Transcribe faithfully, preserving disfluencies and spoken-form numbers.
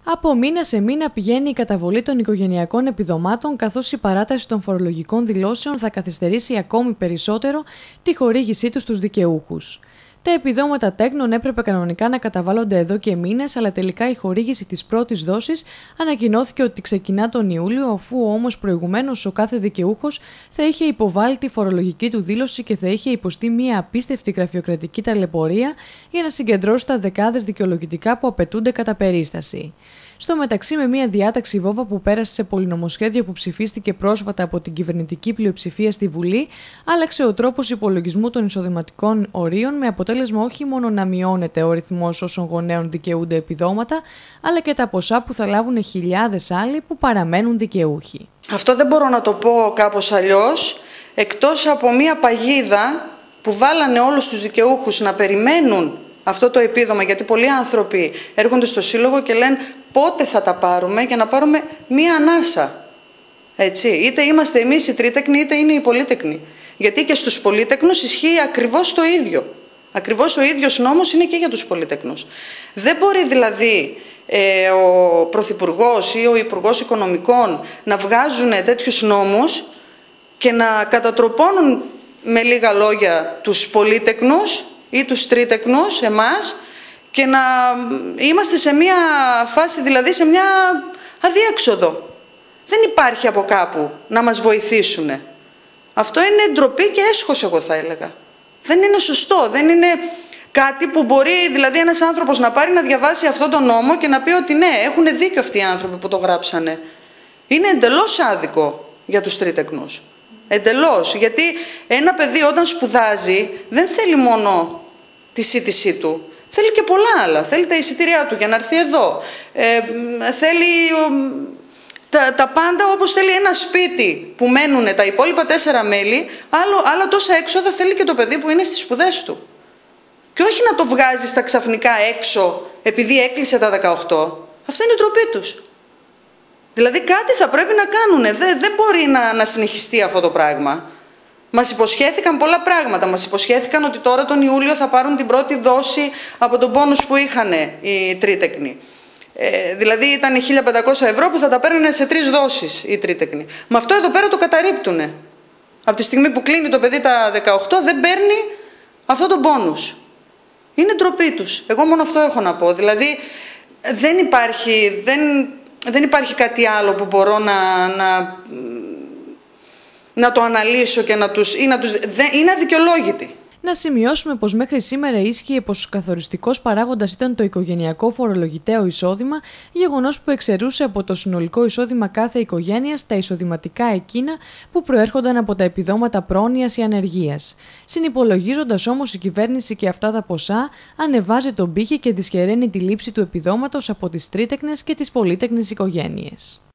Από μήνα σε μήνα πηγαίνει η καταβολή των οικογενειακών επιδομάτων, καθώς η παράταση των φορολογικών δηλώσεων θα καθυστερήσει ακόμη περισσότερο τη χορήγησή τους στους δικαιούχους. Τα επιδόματα τέκνων έπρεπε κανονικά να καταβάλλονται εδώ και μήνες, αλλά τελικά η χορήγηση της πρώτης δόσης ανακοινώθηκε ότι ξεκινά τον Ιούλιο, αφού όμως προηγουμένως ο κάθε δικαιούχος θα είχε υποβάλει τη φορολογική του δήλωση και θα είχε υποστεί μια απίστευτη γραφειοκρατική ταλαιπωρία για να συγκεντρώσει τα δεκάδες δικαιολογητικά που απαιτούνται κατά περίσταση. Στο μεταξύ, με μια διάταξη βόβα που πέρασε σε πολυνομοσχέδιο που ψηφίστηκε πρόσφατα από την κυβερνητική πλειοψηφία στη Βουλή, άλλαξε ο τρόπος υπολογισμού των εισοδηματικών ορίων, με αποτέλεσμα όχι μόνο να μειώνεται ο αριθμός όσων γονέων δικαιούνται επιδόματα, αλλά και τα ποσά που θα λάβουν χιλιάδες άλλοι που παραμένουν δικαιούχοι. Αυτό δεν μπορώ να το πω κάπως αλλιώς, εκτός από μια παγίδα που βάλανε όλους τους δικαιούχους να περιμένουν αυτό το επίδομα, γιατί πολλοί άνθρωποι έρχονται στο Σύλλογο και λένε πότε θα τα πάρουμε, για να πάρουμε μία ανάσα. Έτσι, είτε είμαστε εμείς οι τρίτεκνοι, είτε είναι οι πολύτεκνοι. Γιατί και στους πολύτεκνους ισχύει ακριβώς το ίδιο. Ακριβώς ο ίδιος νόμος είναι και για τους πολύτεκνους. Δεν μπορεί δηλαδή ε, ο Πρωθυπουργός ή ο Υπουργός Οικονομικών να βγάζουν τέτοιους νόμους και να κατατροπώνουν με λίγα λόγια τους πολύτεκνους ή τους τρίτεκνους, εμάς, και να είμαστε σε μια φάση, δηλαδή σε μια αδίέξοδο. Δεν υπάρχει από κάπου να μας βοηθήσουν. Αυτό είναι ντροπή και έσχος, εγώ θα έλεγα. Δεν είναι σωστό, δεν είναι κάτι που μπορεί δηλαδή ένας άνθρωπος να πάρει να διαβάσει αυτόν τον νόμο και να πει ότι ναι, έχουν δίκιο αυτοί οι άνθρωποι που το γράψανε. Είναι εντελώς άδικο για τους τρίτεκνους. Εντελώς, γιατί ένα παιδί όταν σπουδάζει δεν θέλει μόνο τη σύντησή του, θέλει και πολλά άλλα. Θέλει τα εισιτήριά του για να έρθει εδώ, ε, θέλει τα, τα πάντα, όπως θέλει ένα σπίτι που μένουν τα υπόλοιπα τέσσερα μέλη, άλλο, άλλα τόσα έξοδα θέλει και το παιδί που είναι στις σπουδές του. Και όχι να το βγάζει στα ξαφνικά έξω επειδή έκλεισε τα δεκαοκτώ. Αυτό είναι ντροπή τους. Δηλαδή κάτι θα πρέπει να κάνουν. Δεν, δεν μπορεί να, να συνεχιστεί αυτό το πράγμα. Μας υποσχέθηκαν πολλά πράγματα. Μας υποσχέθηκαν ότι τώρα τον Ιούλιο θα πάρουν την πρώτη δόση από τον πόνους που είχαν οι τρίτεκνοι. Ε, δηλαδή ήταν χίλια πεντακόσια ευρώ που θα τα παίρνουν σε τρεις δόσεις οι τρίτεκνοι. Με αυτό εδώ πέρα το καταρρίπτουνε. Από τη στιγμή που κλείνει το παιδί τα δεκαοκτώ δεν παίρνει αυτό τον πόνους. Είναι ντροπή τους. Εγώ μόνο αυτό έχω να πω. Δηλαδή δεν υπάρχει... Δεν... Δεν υπάρχει κάτι άλλο που μπορώ να, να, να το αναλύσω και να τους... Ή να τους δεν, είναι αδικαιολόγητη. Να σημειώσουμε πως μέχρι σήμερα ίσχυε πως καθοριστικός παράγοντας ήταν το οικογενειακό φορολογητέο εισόδημα, γεγονός που εξαιρούσε από το συνολικό εισόδημα κάθε οικογένειας τα εισοδηματικά εκείνα που προέρχονταν από τα επιδόματα πρόνοιας ή ανεργίας. Συνυπολογίζοντας όμως η κυβέρνηση και αυτά τα ποσά, ανεβάζει τον πύχη και δυσχεραίνει τη λήψη του επιδόματος από τις τρίτεκνες και τις πολύτεκνες οικογένειες.